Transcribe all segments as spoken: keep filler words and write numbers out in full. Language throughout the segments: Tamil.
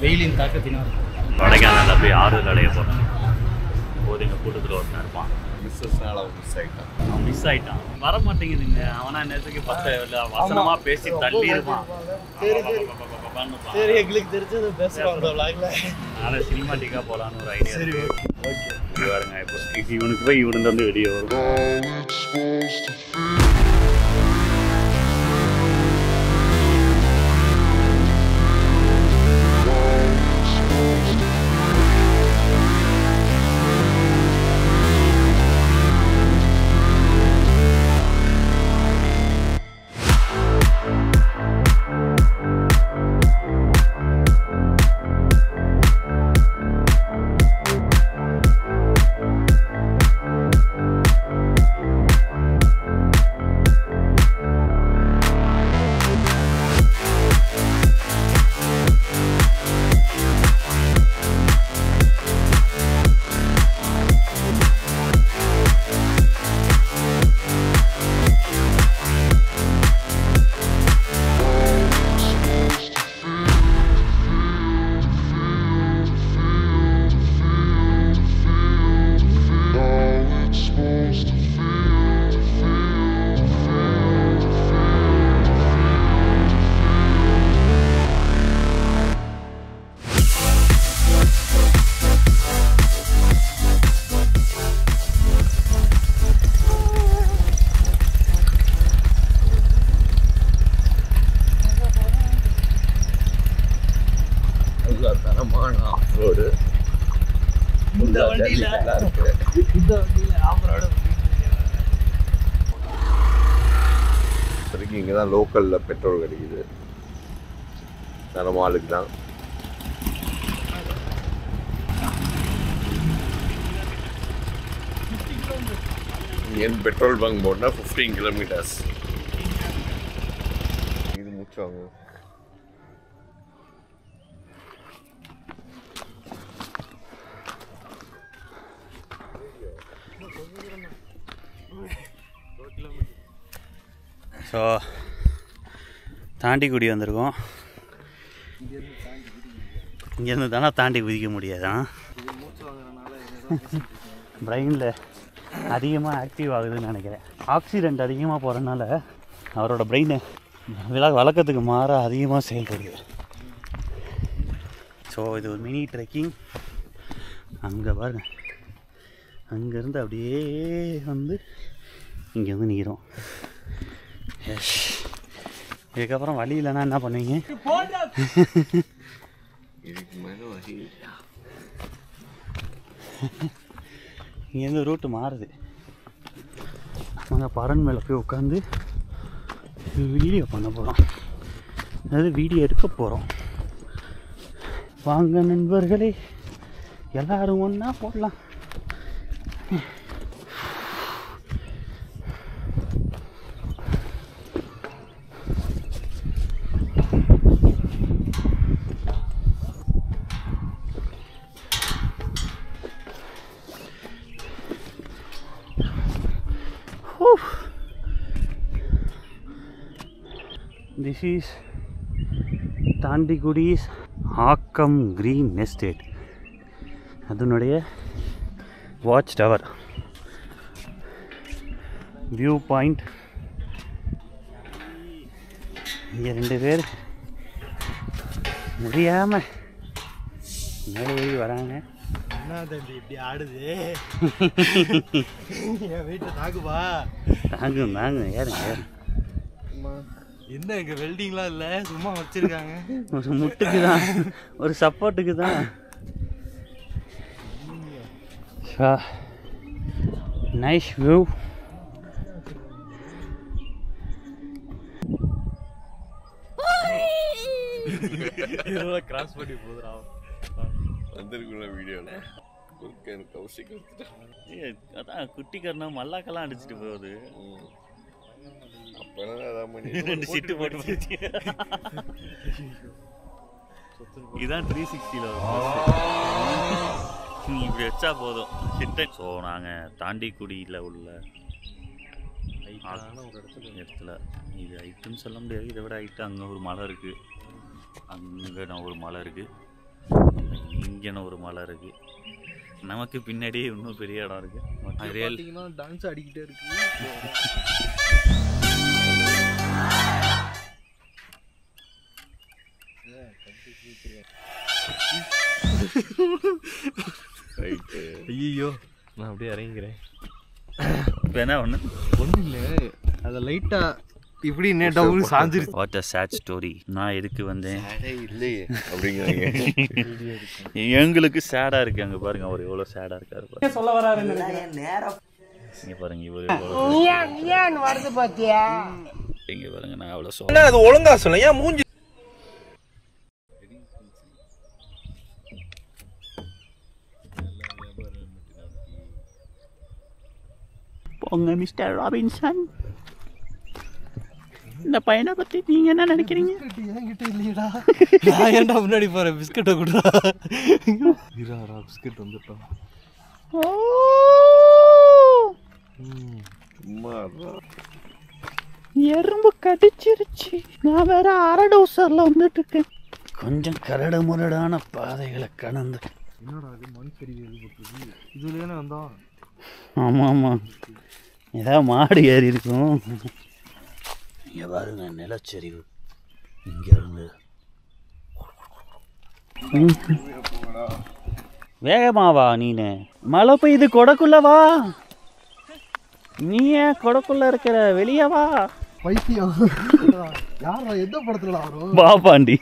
வெயிலின் தாக்கத்தினால் கொடைக்கானல் அப்படியே ஆறுதல் அடைய போகிறோம். போது எங்கள் கூட்டத்தில் ஒருத்தன் இருப்பான். மிஸ்ஸஸ்னால அவன் மிஸ் ஆகிட்டான். அவன் மிஸ் ஆகிட்டான், வர மாட்டேங்குதுங்க. அவனா நேரத்துக்கு பத்து வசனமாக பேசி தள்ளி இருப்பான். சரி, எங்களுக்கு தெரிஞ்சது பேசுகிறோம் விளாக்ல. அதனால் சினிமாட்டிக்காக போகலான்னு ஒரு ஐடியா. சரி, ஓகே ஓகே பாருங்க. இப்போ இவனுக்கு போய் இவனுக்கு வந்து வெளியே வரும். தரமான ஆஃப் ரோடு இந்த வண்டியில் இந்த வண்டியில் ஆஃப் ரோடு. இப்போதைக்கு இங்கே தான் லோக்கலில் பெட்ரோல் கிடைக்குது. தரமாளுக்கு தான். இங்கேருந்து பெட்ரோல் பங்க் போனால் ஃபிஃப்டீன் கிலோமீட்டர்ஸ். இது முடிச்சாங்க. ஸோ தாண்டிக்குடி வந்திருக்கோம். இங்கேருந்து தானே தாண்டி குதிக்க முடியாதான். பிரெயினில் அதிகமாக ஆக்டிவ் ஆகுதுன்னு நினைக்கிறேன். ஆக்சிடெண்ட் அதிகமாக போகிறதுனால அவரோட பிரெயினை விள வழக்கத்துக்கு மாற அதிகமாக செயல்படுது. ஸோ இது ஒரு மினி ட்ரெக்கிங். அங்கே பாருங்க, அங்கேருந்து அப்படியே வந்து இங்கே வந்து நிற்கிறோம். எஸ், இதுக்கப்புறம் வழி இல்லைன்னா என்ன பண்ணுவீங்க? இங்கேருந்து ரூட்டு மாறுது. நாங்கள் பறன் மேலே போய் உட்காந்து வீடியோ பண்ண போகிறோம், அதாவது வீடியோ எடுக்க போகிறோம். வாங்க நண்பர்களே, எல்லாரும் ஒன்றா போடலாம். This is தாண்டிக்குடிஸ் ஆக்கம் கிரீன் எஸ்டேட். அதனுடைய வாட்ச் டவர் வியூ பாயிண்ட். இங்கே ரெண்டு பேர் முடியாமல் மேலே ஏறி வராங்க. என்ன தம்பி இப்படி ஆடுது? என் வீட்டை தாக்குப்பா. தாங்கும் தாங்க, ஏறுங்க ஏறுங்க. என்ன இங்கே வெல்டிங்லாம் இல்லை, சும்மா வச்சிருக்காங்க. ஒரு முட்டுக்கு தான், ஒரு சப்போர்ட்டுக்கு தான். Nice view. கிராஸ் பண்ணி போதுரா வந்திருக்குள்ள வீடியோவில் கௌசிக் அதான் குட்டிக்கரணா மல்லாக்கெல்லாம் அடிச்சுட்டு போகுது. ரெண்டு சிட்டு போட்டு இதுதான் த்ரீ சிக்ஸ்டியில் இப்படி வச்சா போதும் சிட்டை. ஸோ நாங்கள் தாண்டிக்குடியில் உள்ள ஒரு இடத்துல இது ஹைட்டுன்னு சொல்ல முடியாது, இதை விட ஹைட்டு அங்கே ஒரு மலை இருக்குது, அங்கே நான் ஒரு மலை இருக்குது. இங்கன ஒரு மலை இருக்கு. நமக்கு பின்னாடியே இன்னும் பெரிய இடம் இருக்கு. பார்த்தீங்கன்னா டான்ஸ் ஆடிக்கிட்டே இருக்கு. ஐயோ நான் அப்படியே இறங்கிக்கிறேன். இப்போ என்ன ஒன்று ஒன்றும் இல்லை, அதை லைட்டாக இப்படி நேட்டாவும் சாஞ்சிருச்சு. What a sad story. நான் எதுக்கு வந்தேன் இல்லையே அப்படிங்கிறாங்க. எங்களுக்கு சேடாக இருக்குது. அங்கே பாருங்க அவர் எவ்வளோ சேடாக இருக்காரு. சொல்ல வராரு இங்கே பாருங்க இவர் வருது பார்த்தியா. இங்கே பாருங்க நான் அவ்வளோ சொல்ல அது ஒழுங்கா சொல்ல ஏன் மூஞ்சி. போங்க மிஸ்டர் ராபின்சன், இந்த பையனை பற்றி நீங்கள் என்ன நினைக்கிறீங்க? என்கிட்ட இல்லையடா, நான் ஏன்டா முன்னாடி போகிறேன். பிஸ்கட்டை கொடுறா. இராரா பிஸ்கட் வந்துட்டோம். சும்மா எறும்பு கடிச்சிருச்சு. நான் வேற அரை டோசரில் வந்துட்டு இருக்கேன். கொஞ்சம் கரடு முரடான பாதைகளை கடந்து. என்னடா அது மண் சரிவு ஏற்பட்டுருக்கு. இதுலேயே வந்தோம். ஆமாம் ஆமாம், ஏதாவது மாடு ஏறி இருக்கும். இங்கே பாருங்க நிலச்சரிவு. இங்கே இருந்து வேகமாவா நீனு. மழை பெய்யுது, கொடைக்குள்ள வா. நீ ஏன் கொடைக்குள்ள இருக்கிற, வெளியே வா. பைத்தியம் யாரா எந்த படத்துல வரும்? பாப்பாண்டி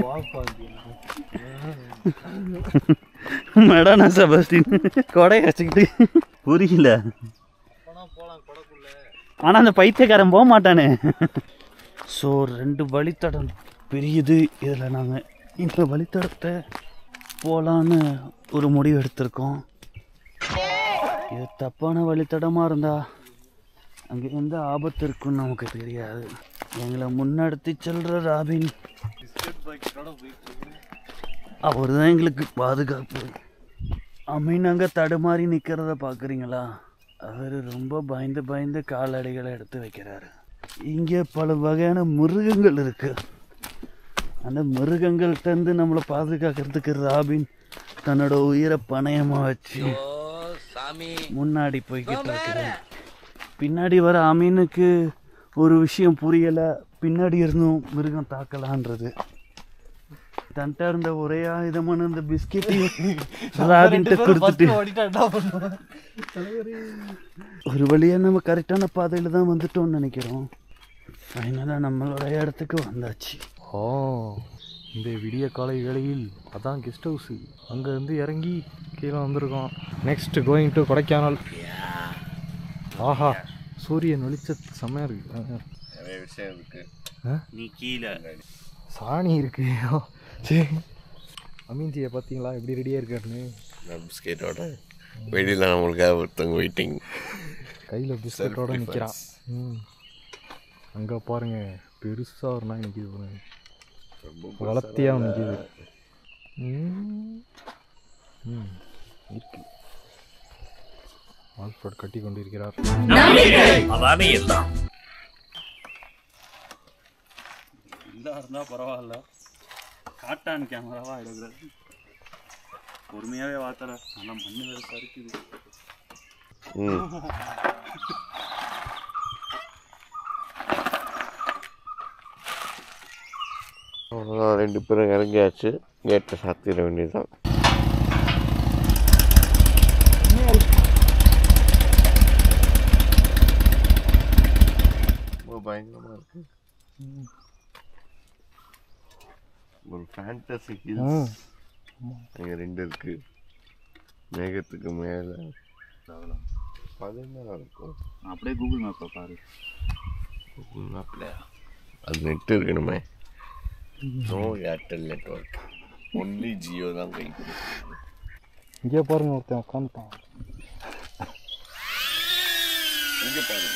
மெடானா செபஸ்டின் கொடை வச்சுக்கிட்டு புரியல. ஆனா அந்த பைத்தியக்காரன் போக மாட்டானே. ஸோ ரெண்டு வழித்தடம் பெரியது. இதில் நாங்கள் இந்த வழித்தடத்தை போகலான்னு ஒரு முடிவு எடுத்திருக்கோம். இது தப்பான வழித்தடமாக இருந்தா அங்கே எந்த ஆபத்து இருக்குன்னு நமக்கு தெரியாது. எங்களை முன்னெடுத்து செல்ற ராபின் அவர் தான் எங்களுக்கு பாதுகாப்பு. அமீன் அங்கே தடுமாறி நிற்கிறத பார்க்குறீங்களா? அவர் ரொம்ப பயந்து பயந்து காலடிகளை எடுத்து வைக்கிறாரு. இங்கே பல வகையான மிருகங்கள் இருக்கு. அந்த மிருகங்கள்கிட்டருந்து நம்மளை பாதுகாக்கிறதுக்கு ராபின் தன்னோட உயிரை பணயமாக வச்சு முன்னாடி போய்கிட்டு இருக்கிறேன். பின்னாடி வர அமீனுக்கு ஒரு விஷயம் புரியலை. பின்னாடி இருந்தும் மிருகம் தாக்கலான்றது. தன்ட்ட இருந்த ஒரே ஆயுதமான இந்த பிஸ்கெட்டையும் ராபின்ட்ட கொடுத்துட்டு ஒரு வழியா நம்ம கரெக்டான பாதையில தான் வந்துட்டோம்னு நினைக்கிறோம். ஃபைனலாக நம்மளோட இடத்துக்கு வந்தாச்சு. ஓ, இந்த விடிய காலை வேளையில் அதான் கெஸ்ட் ஹவுஸு. அங்கேருந்து இறங்கி கீழே வந்திருக்கோம். Next going to Kodaikanal. ஆஹா, சூரியன் வெளிச்சத்து செம்மையாக இருக்கு. நிறைய விஷயம் இருக்கு. நீ கீழே சாணி இருக்கு. சரி, அமீன்ஜியை பார்த்தீங்களா எப்படி ரெடியாக இருக்காருன்னு. பிஸ்கெட்டோட வெளியில் நம்மளுக்காக ஒருத்தவங்க வெயிட்டிங். கையில் பிஸ்கெட்டோட நிற்கிறான். ம், அங்கே பாருங்க பெருசாக ஒரு நாய் நிற்கிது பாருங்க. வளர்த்தியாக நிற்கிது. ம் ம் இருக்கு. ஆல்ஃபர்ட் கட்டி கொண்டிருக்கிறார். இல்லை இருந்தால் பரவாயில்ல, காட்டான் கேமராவா எடுக்கிறது. பொறுமையாகவே வாத்தற. நல்லா மண்ணு வேறு சறுக்குது. ரெண்டு பேரும் இறங்கியாச்சு. கேட்டை சாத்திட வேண்டியதுதான். பயங்கரமாக இருக்கு. ஒரு ஃபேண்டசி ஹில்ஸ் இங்கே ரெண்டு இருக்கு. மேகத்துக்கு மேலே பதினேழு இருக்கும். அப்படியே கூகுள் மேப்பை பாரு. கூகுள் மேப்பில் அது நெட்டு இருக்கணுமே. No Airtel network, only Jio தான் கை கொடுக்கும். இங்கே பாருங்க ஒருத்தன் உட்காந்துட்டான். இங்கே பாருங்க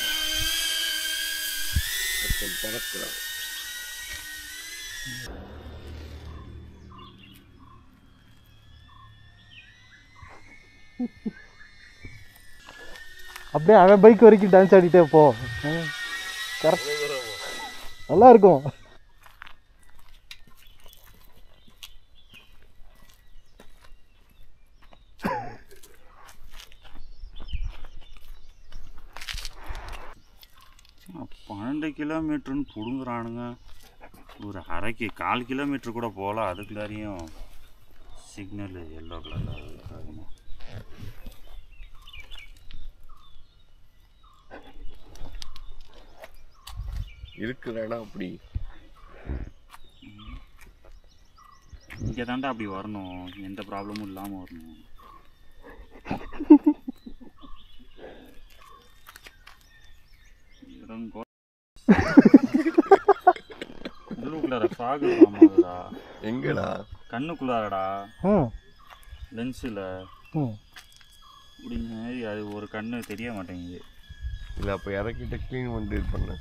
ஒருத்தன் பறக்கிறான். அப்படியே அவன் பைக் வரைக்கும் டான்ஸ் ஆடிட்டே போ. கரெக்ட், நல்லா இருக்கும். கிலோமீட்டருன்னு பிடுங்குறானுங்க. ஒரு அரைக்கு கால் கிலோமீட்டர் கூட போகலாம், அதுக்குள்ளாரையும் சிக்னல் எல்லோ கலரில். இருக்கிற இடம் அப்படி இங்கே தாண்டா அப்படி வரணும், எந்த ப்ராப்ளமும் இல்லாமல் வரணும். உள்ளுக்குள்ளார ஃப்ராக் ஆமாடா. எங்கடா? கண்ணுக்குள்ளாரடா, லென்ஸில் இப்படிங்க அது ஒரு கண்ணு தெரிய மாட்டேங்குது. இல்லை அப்போ இறக்கிட்ட க்ளீன் பண்ணிட்டு இது பண்ண.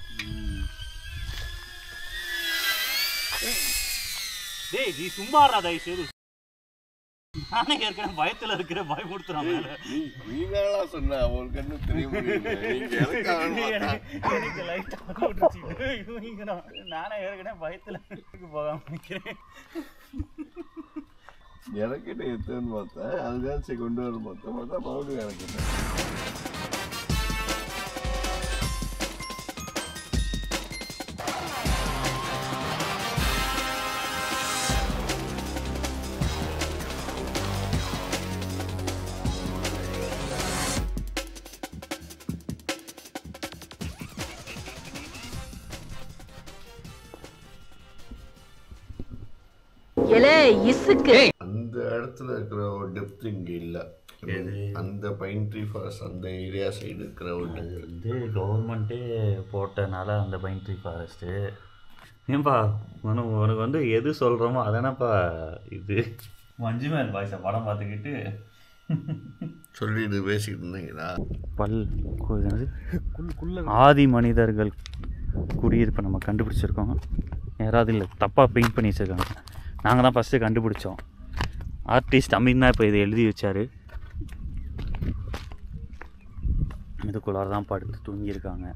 டேய் நீ சும்மாறா தயவு செய்து. நானே ஏற்கனவே பயத்தில் இருக்கிற பயமுடுத்துறான். நீ வேணா சொன்ன ஒரு கண்ணு தெரிய நானே ஏற்கனவே பயத்தில் போகாம நிற்கிறேன். இறக்கிட்ட எத்துன்னு பார்த்தேன், அதுதான் சரி கொண்டு வர பார்த்தேன். பார்த்தா மறுபடியும் இறக்கிட்டேன். அந்த இடத்துல இருக்கிற ஒரு டெப்த் இங்கே இல்லை. அந்த பைன் ட்ரீ ஃபாரஸ்ட் அந்த ஏரியா சைடு இருக்கிற ஒரு வந்து கவர்மெண்ட்டே போட்டனால அந்த பைன் ட்ரீ ஃபாரஸ்ட்டு. ஏன்பா உனக்கு உனக்கு வந்து எது சொல்கிறோமோ அதானப்பா இது. மஞ்சுமேல் பாய்ஸை படம் பார்த்துக்கிட்டு சொல்லிட்டு பேசிக்கிட்டு இருந்தீங்களா? பல் ஆதி மனிதர்கள் குடியிருப்பை நம்ம கண்டுபிடிச்சிருக்கோம். யாராவது இல்லை தப்பாக பெயிண்ட் பண்ணி வச்சுருக்காங்க. நாங்கள் தான் ஃபஸ்ட்டு கண்டுபிடிச்சோம். ஆர்டிஸ்ட் அமீன் தான் இப்போ இதை எழுதி வச்சார். இதுக்குள்ளார தான் படுத்து தூங்கியிருக்காங்க.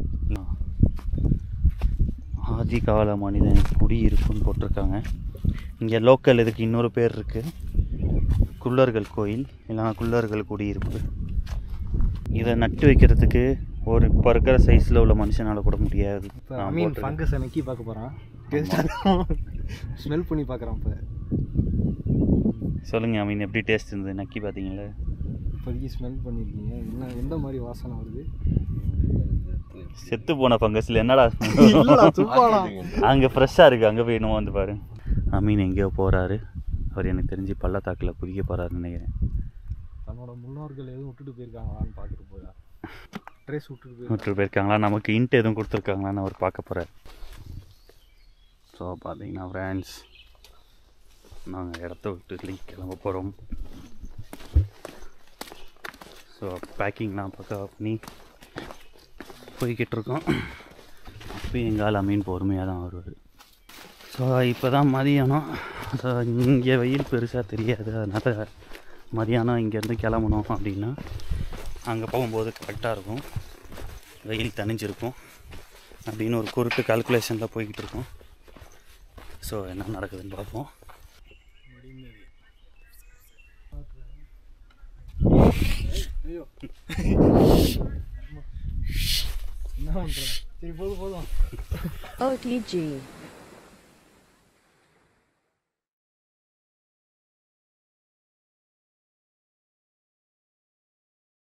ஆதி கால மனிதன் குடியிருப்புன்னு போட்டிருக்காங்க. இங்கே லோக்கல் இதுக்கு இன்னொரு பேர் இருக்குது, குள்ளர்கள் கோயில் இல்லைனா குள்ளர்கள் குடியிருப்பு. இதை நட்டு வைக்கிறதுக்கு ஒரு இப்போ இருக்கிற சைஸில் உள்ள மனுஷனால் கூட முடியாது. மீன் ஃபங்கஸை நக்கி பார்க்க போகிறான், டேஸ்ட்டாக ஸ்மெல் பண்ணி பார்க்குறான். இப்போ சொல்லுங்கள் மீன் எப்படி டேஸ்ட் இருந்தது? நக்கி பார்த்தீங்களா? இப்போதைக்கு ஸ்மெல் பண்ணியிருக்கீங்க, என்ன எந்த மாதிரி வாசனை வருது? செத்து போன ஃபங்கஸில் என்னடா அங்கே ஃப்ரெஷ்ஷாக இருக்குது. அங்கே போய் இன்னும் வந்து பாரு. அமீன் எங்கேயோ போகிறாரு. அவர் எனக்கு தெரிஞ்சு பள்ளத்தாக்கில் குதிக்க போகிறாருன்னு நினைக்கிறேன். தன்னோட முன்னோர்கள் எதுவும் விட்டுட்டு போயிருக்காங்களான்னு பார்த்துட்டு போயா, ட்ரெஸ் விட்டுட்டு போய் விட்டுட்டு போயிருக்காங்களா, நமக்கு இன்ட்டு எதுவும் கொடுத்துருக்காங்களான்னு அவர் பார்க்க போகிறார். ஸோ பார்த்தீங்கன்னா ஃப்ரெண்ட்ஸ், நாங்கள் இடத்த விட்டு கிளம்ப போகிறோம். ஸோ பேக்கிங்லாம் பக்கா பண்ணி போய்கிட்டு இருக்கோம். அப்பயும் எங்கால் அமீன் பொறுமையாக தான் வருவார். ஸோ இப்போ தான் மதியானம். ஸோ இங்கே வெயில் பெருசாக தெரியாது, அதனால் மதியானம் இங்கேருந்து கிளம்பணும் அப்படின்னா அங்கே போகும்போது கரெக்டாக இருக்கும், வெயில் தணிஞ்சிருக்கும் அப்படின்னு ஒரு குருட்டு கால்குலேஷனில் போய்கிட்டு இருக்கோம். ஸோ என்ன நடக்குதுன்னு பார்ப்போம். ஐயோ என்ன பண்ணுறேன்? சரி போதும் போதும். O T G